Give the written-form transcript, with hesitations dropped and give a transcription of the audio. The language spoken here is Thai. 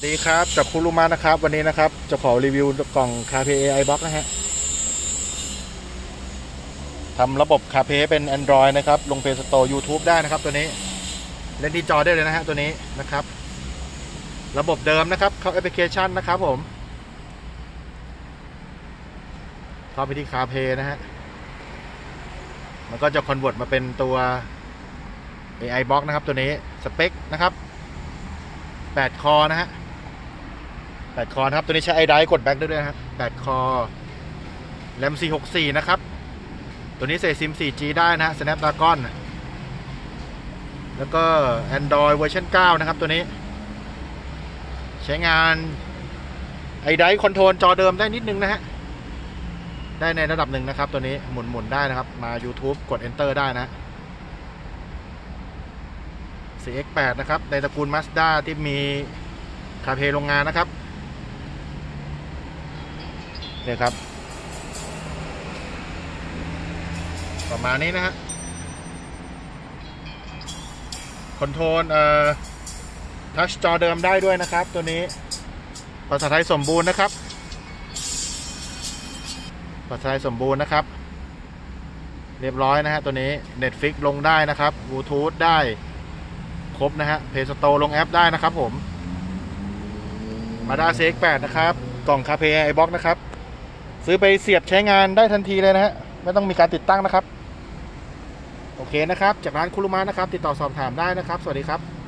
ดีครับจากคุรุมะนะครับวันนี้นะครับจะขอรีวิวกล่อง CarPlay AI Box นะฮะทำระบบ CarPlay เป็น Android นะครับลง Play Store YouTube ได้นะครับตัวนี้เล่นที่จอได้เลยนะฮะตัวนี้นะครับระบบเดิมนะครับเข้าแอปพลิเคชันนะครับผมเข้าไปที่ CarPlay นะฮะมันก็จะคอนเวิร์ตมาเป็นตัว AI Box นะครับตัวนี้สเปคนะครับ8 คอนะฮะ8 คอครับตัวนี้ใช้ iDrive กดแบ็กได้ด้วยนะฮะ8 คอแรม464นะครับตัวนี้ใส่ซิม 4G ได้นะฮะ Snapdragon แล้วก็ Android เวอร์ชัน9นะครับตัวนี้ใช้งาน iDrive คอนโทรลจอเดิมได้นิดนึงนะฮะได้ในระดับหนึ่งนะครับตัวนี้หมุนได้นะครับมา YouTube กด Enter ได้นะ CX8 นะครับในตระกูล Mazda ที่มี CarPlay โรงงานนะครับเนี่ยครับประมาณนี้นะฮะคอนโทรลทัชจอเดิมได้ด้วยนะครับตัวนี้ภาษาไทยสมบูรณ์นะครับภาษาไทยสมบูรณ์นะครับเรียบร้อยนะฮะตัวนี้ Netflix ลงได้นะครับ Bluetooth ได้ครบนะฮะ Play Store ลงแอปได้นะครับผม Mazda CX8 นะครับกล่อง CarPlay AI Box นะครับซื้อไปเสียบใช้งานได้ทันทีเลยนะฮะไม่ต้องมีการติดตั้งนะครับโอเคนะครับจากร้านคุรุมะนะครับติดต่อสอบถามได้นะครับสวัสดีครับ